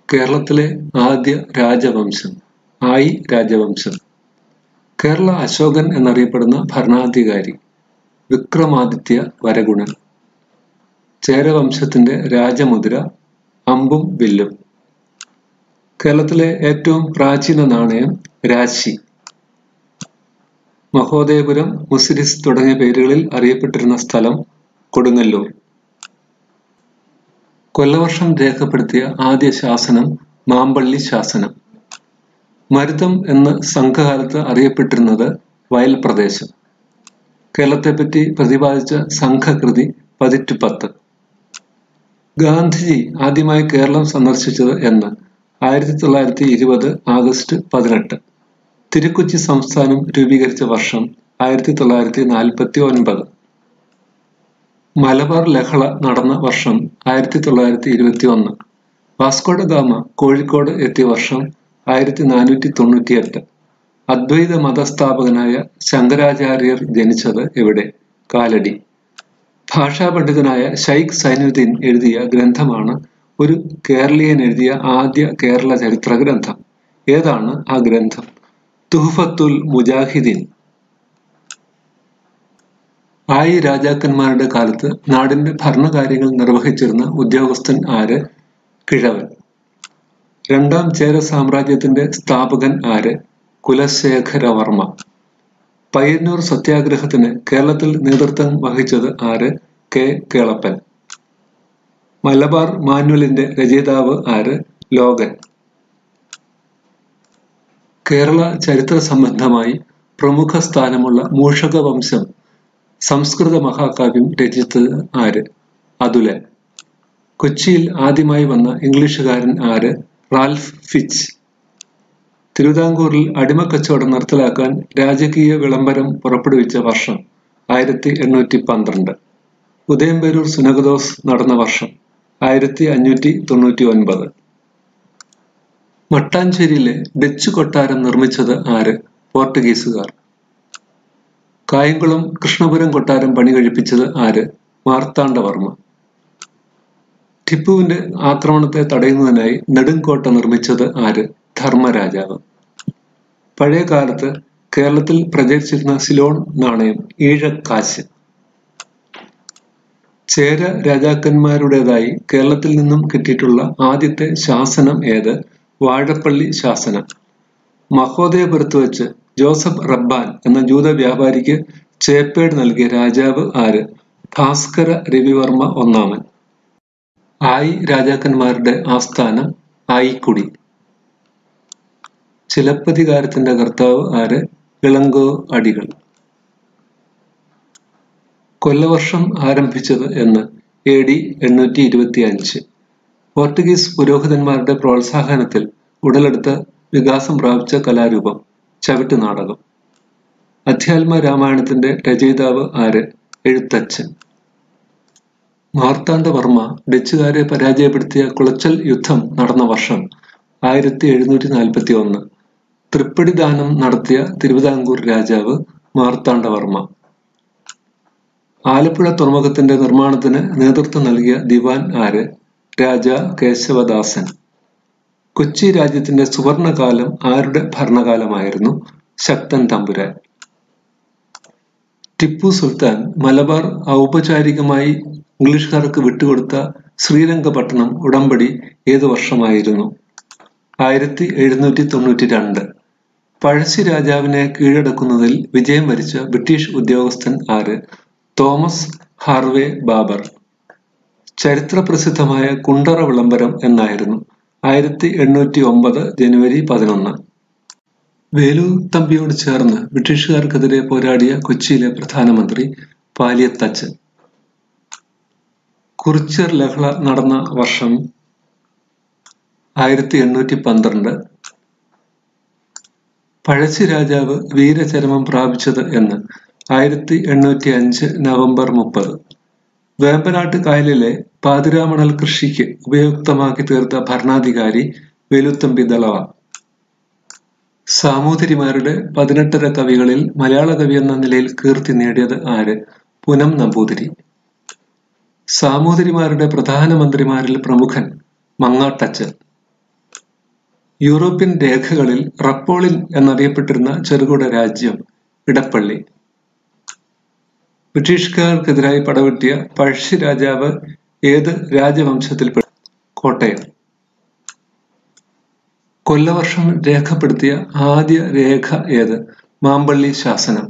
കേരളത്തിലെ ആദ്യ രാജവംശം ആയി രാജവംശം. കേരള അശോകൻ എന്നറിയപ്പെടുന്ന ഭരണാധികാരി വിക്രമാദിത്യ വരഗുണൻ. ചേരവംശത്തിന്റെ രാജമുദ്ര അമ്പും വില്ലും. കേരളത്തിലെ ഏറ്റവും പ്രാചീന നാണയം രാശി. മഹോദയപുരം, മുസിരിസ് തുടങ്ങിയ പേരുകളിൽ അറിയപ്പെട്ടിരുന്ന സ്ഥലം കൊടുങ്ങല്ലൂർ. കൊല്ലവർഷം രേഖപ്പെടുത്തിയ ആദ്യ ശാസനം മാമ്പള്ളി ശാസനം. മരുതം എന്ന് സംഘകാലത്ത് അറിയപ്പെട്ടിരുന്നത് വയൽ പ്രദേശം. കേരളത്തെപ്പറ്റി പ്രതിപാദിച്ച സംഘകൃതി പതിറ്റ് 10. ഗാന്ധിജി ആദ്യമായി കേരളം സന്ദർശിച്ചത് എന്ന് 1920 ആഗസ്റ്റ് 18. തിരുക്കൊച്ചി സംസ്ഥാനം രൂപീകരിച്ച വർഷം 1949. മലബാർ ലഹള നടന്ന വർഷം 1921. വാസ്കോഡ ഗാമ കോഴിക്കോട് എത്തിയ വർഷം 1498. അദ്വൈത മതസ്ഥാപകനായ ശങ്കരാചാര്യർ ജനിച്ചത് എവിടെ? കാലടി. ഭാഷാ പണ്ഡിതനായ ഷൈഖ് സൈനുദ്ദീൻ എഴുതിയ ഗ്രന്ഥമാണ് ഒരു കേരളീയൻ എഴുതിയ ആദ്യ കേരള ചരിത്ര ഗ്രന്ഥം. ഏതാണ് ആ ഗ്രന്ഥം? തുഹ്ഫത്തുൽ മുജാഹിദീൻ. ആയി രാജാക്കന്മാരുടെ കാലത്ത് നാടിന്റെ ഭരണകാര്യങ്ങൾ നിർവഹിച്ചിരുന്ന ഉദ്യോഗസ്ഥൻ ആര്? കിഴവൻ. രണ്ടാം ചേര സാമ്രാജ്യത്തിന്റെ സ്ഥാപകൻ ആര്? കുലശേഖരവർമ്മ. പയ്യന്നൂർ സത്യാഗ്രഹത്തിന് കേരളത്തിൽ നേതൃത്വം വഹിച്ചത് ആര്? കെ കേളപ്പൻ. മലബാർ മാനുവലിന്റെ രചയിതാവ് ആര്? ലോഗൻ. കേരള ചരിത്ര സംബന്ധമായി പ്രമുഖ സ്ഥാനമുള്ള മൂഷക വംശം സംസ്കൃത മഹാകാവ്യം രചിച്ചത് ആര്? അതുലൻ. കൊച്ചിയിൽ ആദ്യമായി വന്ന ഇംഗ്ലീഷുകാരൻ ആര്? Ralph Fitch. തിരുവിതാംകൂറിൽ അടിമക്കച്ചവടം നിർത്തലാക്കാൻ രാജകീയ വിളംബരം പുറപ്പെടുവിച്ച വർഷം 1812. ഉദയംപേരൂർ സുനകദോസ് നടന്ന വർഷം 1599. മട്ടാഞ്ചേരിയിലെ ഡച്ച് കൊട്ടാരം നിർമ്മിച്ചത് ആര്? പോർട്ടുഗീസുകാർ. കായംകുളം കൃഷ്ണപുരം കൊട്ടാരം പണി കഴിപ്പിച്ചത് ആര്? മാർത്താണ്ഡവർമ്മ. ടിപ്പുവിന്റെ ആക്രമണത്തെ തടയുന്നതിനായി നെടുങ്കോട്ട നിർമ്മിച്ചത് ആര്? ധർമ്മരാജാവ്. പഴയ കാലത്ത് കേരളത്തിൽ പ്രചരിച്ചിരുന്ന സിലോൺ നാണയം ഈഴക്കാശ്. ചേര രാജാക്കന്മാരുടേതായി കേരളത്തിൽ നിന്നും കിട്ടിയിട്ടുള്ള ആദ്യത്തെ ശാസനം ഏത്? വാഴപ്പള്ളി ശാസനം. മഹോദയപുരത്ത് വെച്ച് ജോസഫ് റബ്ബാൻ എന്ന ജൂത വ്യാപാരിക്ക് ചേപ്പേട് നൽകിയ രാജാവ് ആര്? ഭാസ്കര രവിവർമ്മ ഒന്നാമൻ. ആയി രാജാക്കന്മാരുടെ ആസ്ഥാനം ആയിക്കുടി. ചിലപ്പതികാരത്തിന്റെ കർത്താവ് ആര്? ഇളങ്കോ അടികൾ. കൊല്ലവർഷം ആരംഭിച്ചത് എന്ന്? AD 825. പോർട്ടുഗീസ് പുരോഹിതന്മാരുടെ പ്രോത്സാഹനത്തിൽ ഉടലെടുത്ത വികാസം പ്രാപിച്ച കലാരൂപം ചവിട്ടുനാടകം. അധ്യാത്മ രാമായണത്തിന്റെ രചയിതാവ് ആര്? എഴുത്തച്ഛൻ. മാർത്താണ്ഡവർമ്മ ഡച്ചുകാരെ പരാജയപ്പെടുത്തിയ കുളച്ചൽ യുദ്ധം നടന്ന വർഷം 1741. തൃപ്പടിദാനം നടത്തിയ തിരുവിതാംകൂർ രാജാവ് മാർത്താണ്ഡവർമ്മ. ആലപ്പുഴ തുറമുഖത്തിന്റെ നിർമ്മാണത്തിന് നേതൃത്വം നൽകിയ ദിവാൻ ആര്? രാജ കേശവദാസൻ. കൊച്ചി രാജ്യത്തിന്റെ സുവർണകാലം ആരുടെ ഭരണകാലമായിരുന്നു? ശക്തൻ തമ്പുരാൻ. ടിപ്പു സുൽത്താൻ മലബാർ ഔപചാരികമായി ഇംഗ്ലീഷുകാർക്ക് വിട്ടുകൊടുത്ത ശ്രീരംഗപട്ടണം ഉടമ്പടി ഏതു വർഷമായിരുന്നു? 1792. പഴശ്ശി രാജാവിനെ കീഴടക്കുന്നതിൽ വിജയം വരിച്ച ബ്രിട്ടീഷ് ഉദ്യോഗസ്ഥൻ ആര്? Thomas Harvey Baber. ചരിത്ര പ്രസിദ്ധമായ കുണ്ടറ വിളംബരം എന്നായിരുന്നു? 1809 ജനുവരി 11. വേലുത്തമ്പിയോട് ചേർന്ന് ബ്രിട്ടീഷുകാർക്കെതിരെ പോരാടിയ കൊച്ചിയിലെ പ്രധാനമന്ത്രി പാലിയത്തച്ഛൻ. കുറിച്യർ ലഹള നടന്ന വർഷം 1812. പഴശ്ശി രാജാവ് വീരചരമം പ്രാപിച്ചത് എന്ന്? 1805 നവംബർ 30. വേമ്പനാട്ട് കായലിലെ പാതിരാമണൽ കൃഷിക്ക് ഉപയുക്തമാക്കി തീർത്ത ഭരണാധികാരി വേലുത്തമ്പി ദളവ. സാമൂതിരിമാരുടെ 18 കവികളിൽ മലയാള കവി എന്ന നിലയിൽ കീർത്തി നേടിയത് ആര്? പുനം നമ്പൂതിരി. സാമൂതിരിമാരുടെ പ്രധാനമന്ത്രിമാരിൽ പ്രമുഖൻ മങ്ങാട്ടച്ചൻ. യൂറോപ്യൻ രേഖകളിൽ റപ്പോളിൻ എന്നറിയപ്പെട്ടിരുന്ന ചെറുകിട രാജ്യം ഇടപ്പള്ളി. ബ്രിട്ടീഷുകാർക്കെതിരായി പടവെട്ടിയ പഴശ്ശി രാജാവ് ഏത് രാജവംശത്തിൽപ്പെട്ടു? കോട്ടയം. കൊല്ലവർഷം രേഖപ്പെടുത്തിയ ആദ്യ രേഖ ഏത്? മാമ്പള്ളി ശാസനം.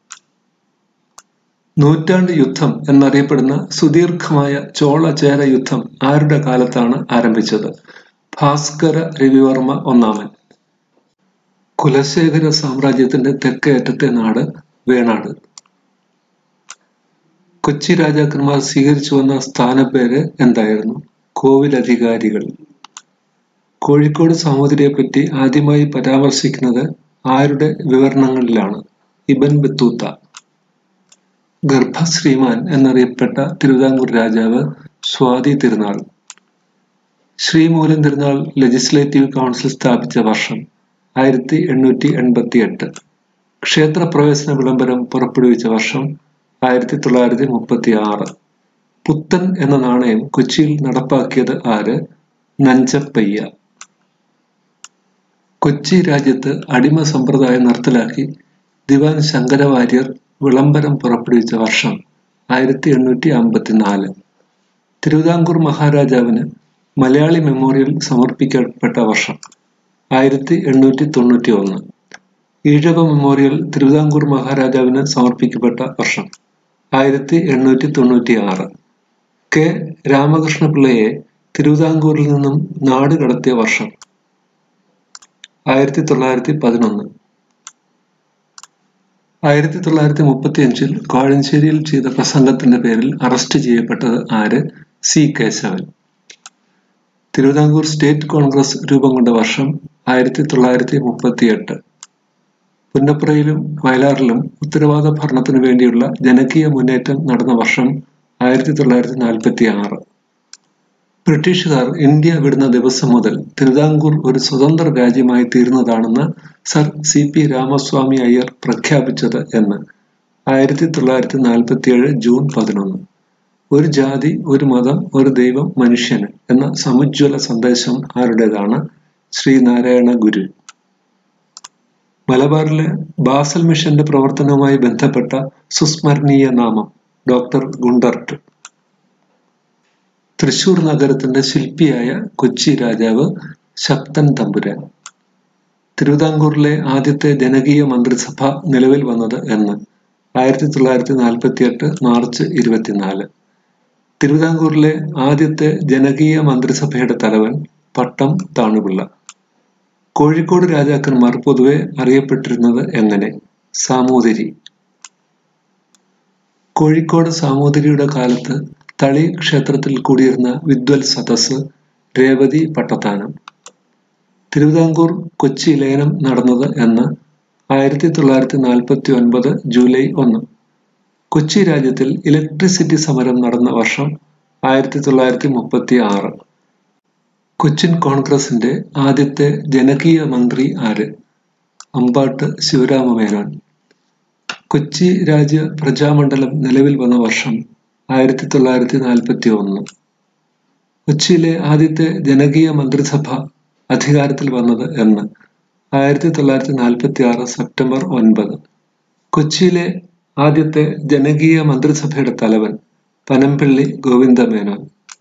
നൂറ്റാണ്ട് യുദ്ധം എന്നറിയപ്പെടുന്ന സുദീർഘമായ ചോള-ചേര യുദ്ധം ആരുടെ കാലത്താണ് ആരംഭിച്ചത്? ഭാസ്കര രവിവർമ്മ ഒന്നാമൻ. കുലശേഖര സാമ്രാജ്യത്തിന്റെ തെക്കേ അറ്റത്തെ നാട് വേണാട്. കൊച്ചി രാജാക്കന്മാർ സ്വീകരിച്ചു വന്ന സ്ഥാനപ്പേര് എന്തായിരുന്നു? കോവിലധികാരികൾ. കോഴിക്കോട് സാമൂതിരിയെപ്പറ്റി ആദ്യമായി പരാമർശിക്കുന്നത് ആരുടെ വിവരണങ്ങളിലാണ്? ഇബൻ ബത്തൂത്ത. ഗർഭശ്രീമാൻ എന്നറിയപ്പെട്ട തിരുവിതാംകൂർ രാജാവ് സ്വാതി തിരുനാൾ. ശ്രീമൂലം തിരുനാൾ ലെജിസ്ലേറ്റീവ് കൗൺസിൽ സ്ഥാപിച്ച വർഷം 1888. ക്ഷേത്രപ്രവേശന വിളംബരം പുറപ്പെടുവിച്ച വർഷം 1936. പുത്തൻ എന്ന നാണയം കൊച്ചിയിൽ നടപ്പാക്കിയത് ആര്? നഞ്ചപ്പയ്യ. കൊച്ചി രാജ്യത്ത് അടിമ സമ്പ്രദായം നിർത്തലാക്കി ദിവാൻ ശങ്കരവാര്യർ വിളംബരം പുറപ്പെടുവിച്ച വർഷം 1854. തിരുവിതാംകൂർ മഹാരാജാവിന് മലയാളി മെമ്മോറിയൽ സമർപ്പിക്കപ്പെട്ട വർഷം 1891. ഈഴവ മെമ്മോറിയൽ തിരുവിതാംകൂർ മഹാരാജാവിന് സമർപ്പിക്കപ്പെട്ട വർഷം 1896. കെ രാമകൃഷ്ണപിള്ളയെ തിരുവിതാംകൂറിൽ നിന്നും നാട് കടത്തിയ വർഷം 1911. 1935 കോഴഞ്ചേരിയിൽ ചെയ്ത പ്രസംഗത്തിന്റെ പേരിൽ അറസ്റ്റ് ചെയ്യപ്പെട്ടത് ആര്? C Kesavan. Thiruvithamkoor state congress രൂപം കൊണ്ട വർഷം 1938. പുന്നപ്രയിലും വയലാറിലും ഉത്തരവാദ ഭരണത്തിനു വേണ്ടിയുള്ള ജനകീയ മുന്നേറ്റം നടന്ന വർഷം 1946. ബ്രിട്ടീഷുകാർ ഇന്ത്യ വിടുന്ന ദിവസം മുതൽ തിരുവിതാംകൂർ ഒരു സ്വതന്ത്ര രാജ്യമായി തീർന്നതാണെന്ന് സർ CP രാമസ്വാമി അയ്യർ പ്രഖ്യാപിച്ചത് എന്ന്? 1947 ജൂൺ 11. ഒരു ജാതി, ഒരു മതം, ഒരു ദൈവം, മനുഷ്യന് എന്ന സമുജ്വല സന്ദേശം ആരുടേതാണ്? ശ്രീനാരായണ ഗുരു. മലബാറിലെ ബാസൽ മിഷന്റെ പ്രവർത്തനവുമായി ബന്ധപ്പെട്ട സുസ്മരണീയ നാമം? Doctor Gundert. തൃശൂർ നഗരത്തിന്റെ ശില്പിയായ കൊച്ചി രാജാവ് ശക്തൻ തമ്പുരാൻ. തിരുവിതാംകൂറിലെ ആദ്യത്തെ ജനകീയ മന്ത്രിസഭ നിലവിൽ വന്നത് എന്ന്? 1948 മാർച്ച് 24. തിരുവിതാംകൂറിലെ ആദ്യത്തെ ജനകീയ മന്ത്രിസഭയുടെ തലവൻ പട്ടം താണുപിള്ള. കോഴിക്കോട് രാജാക്കന്മാർ പൊതുവെ അറിയപ്പെട്ടിരുന്നത് എങ്ങനെ? സാമൂതിരി. കോഴിക്കോട് സാമൂതിരിയുടെ കാലത്ത് തളി ക്ഷേത്രത്തിൽ കൂടിയിരുന്ന വിദ്വൽ സദസ് രേവതി പട്ടത്താനം. തിരുവിതാംകൂർ കൊച്ചി ലയനം നടന്നത് എന്ന്? 1949 ജൂലൈ 1. കൊച്ചി രാജ്യത്തിൽ ഇലക്ട്രിസിറ്റി സമരം നടന്ന വർഷം 1936. കൊച്ചിൻ കോൺഗ്രസിന്റെ ആദ്യത്തെ ജനകീയ മന്ത്രി ആര്? അമ്പാട്ട് ശിവരാമമേനോൻ. കൊച്ചി രാജ്യ പ്രജാമണ്ഡലം നിലവിൽ വന്ന വർഷം 1941. കൊച്ചിയിലെ ആദ്യത്തെ ജനകീയ മന്ത്രിസഭ അധികാരത്തിൽ വന്നത് എന്ന്? 1946 സെപ്റ്റംബർ 9. കൊച്ചിയിലെ ആദ്യത്തെ ജനകീയ മന്ത്രിസഭയുടെ തലവൻ പനമ്പിള്ളി ഗോവിന്ദമേനോൻ.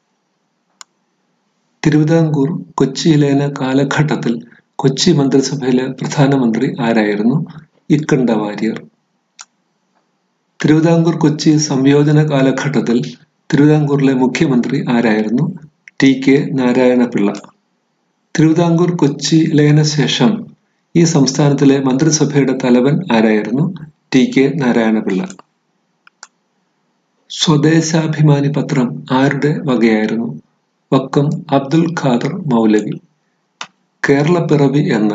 തിരുവിതാംകൂർ കൊച്ചി ലയന കാലഘട്ടത്തിൽ കൊച്ചി മന്ത്രിസഭയിലെ പ്രധാനമന്ത്രി ആരായിരുന്നു? ഇക്കണ്ട വാര്യർ. തിരുവിതാംകൂർ കൊച്ചി സംയോജന കാലഘട്ടത്തിൽ തിരുവിതാംകൂറിലെ മുഖ്യമന്ത്രി ആരായിരുന്നു? TK നാരായണപിള്ള. തിരുവിതാംകൂർ കൊച്ചി ലയനശേഷം ഈ സംസ്ഥാനത്തിലെ മന്ത്രിസഭയുടെ തലവൻ ആരായിരുന്നു? TK നാരായണപിള്ള. സ്വദേശാഭിമാനി പത്രം ആരുടെ വകയായിരുന്നു? വക്കം അബ്ദുൽ ഖാദർ മൗലവി. കേരളപ്പിറവി എന്ന്?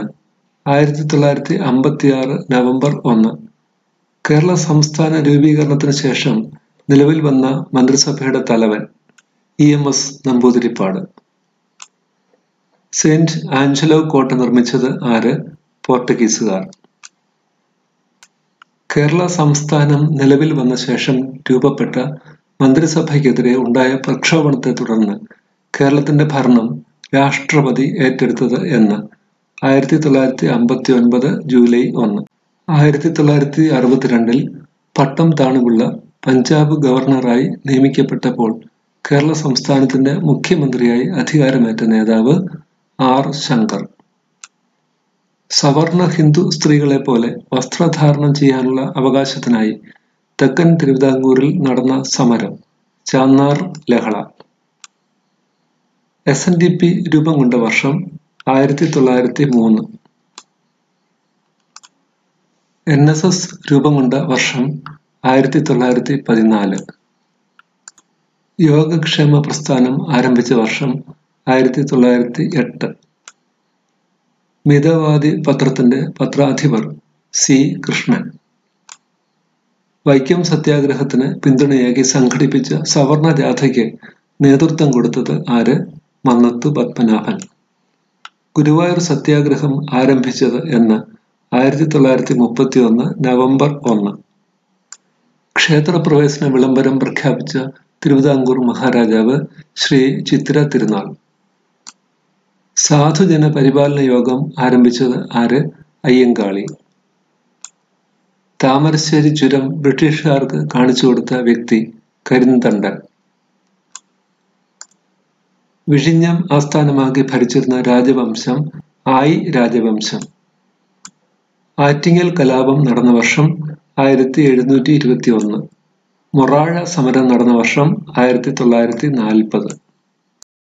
1956 നവംബർ 1. കേരള സംസ്ഥാന രൂപീകരണത്തിന് ശേഷം നിലവിൽ വന്ന മന്ത്രിസഭയുടെ തലവൻ? EMS നമ്പൂതിരിപ്പാട്. സെന്റ് ആഞ്ചലോ കോട്ട നിർമ്മിച്ചത് ആര്? പോർട്ടുഗീസുകാർ. കേരള സംസ്ഥാനം നിലവിൽ വന്ന ശേഷം രൂപപ്പെട്ട മന്ത്രിസഭയ്ക്കെതിരെ ഉണ്ടായ പ്രക്ഷോഭത്തെ തുടർന്ന് കേരളത്തിന്റെ ഭരണം രാഷ്ട്രപതി ഏറ്റെടുത്തത് എന്ന്? 1959 ജൂലൈ 1. 1962 പട്ടം താണുപിള്ള പഞ്ചാബ് ഗവർണറായി നിയമിക്കപ്പെട്ടപ്പോൾ കേരള സംസ്ഥാനത്തിന്റെ മുഖ്യമന്ത്രിയായി അധികാരമേറ്റ നേതാവ് ആർ ശങ്കർ. സവർണ ഹിന്ദു സ്ത്രീകളെ പോലെ വസ്ത്രധാരണം ചെയ്യാനുള്ള അവകാശത്തിനായി തെക്കൻ തിരുവിതാംകൂറിൽ നടന്ന സമരം ചാന്നാർ ലഹള. SNDP രൂപം കൊണ്ട വർഷം 1903. NSS രൂപം കൊണ്ട വർഷം 1914. യോഗക്ഷേമ പ്രസ്ഥാനം ആരംഭിച്ച വർഷം 1908. മിതവാദി പത്രത്തിന്റെ പത്രാധിപർ C. കൃഷ്ണൻ. വൈക്കം സത്യാഗ്രഹത്തിന് പിന്തുണയേകി സംഘടിപ്പിച്ച സവർണ ജാഥയ്ക്ക് നേതൃത്വം കൊടുത്തത് ആര്? മന്നത്തു പത്മനാഭൻ. ഗുരുവായൂർ സത്യാഗ്രഹം ആരംഭിച്ചത് എന്ന് 1931 നവംബർ 1. ക്ഷേത്രപ്രവേശന വിളംബരം പ്രഖ്യാപിച്ച തിരുവിതാംകൂർ മഹാരാജാവ് ശ്രീ ചിത്തിര തിരുനാൾ. സാധുജന പരിപാലന യോഗം ആരംഭിച്ചത് ആര്? അയ്യങ്കാളി. താമരശ്ശേരി ചുരം ബ്രിട്ടീഷുകാർക്ക് കാണിച്ചു കൊടുത്ത വ്യക്തി കരിന്തണ്ടൻ. വിഴിഞ്ഞം ആസ്ഥാനമാക്കി ഭരിച്ചിരുന്ന രാജവംശം ആയി രാജവംശം. ആറ്റിങ്ങൽ കലാപം നടന്ന വർഷം 1721. മൊറാഴ സമരം നടന്ന വർഷം 1940.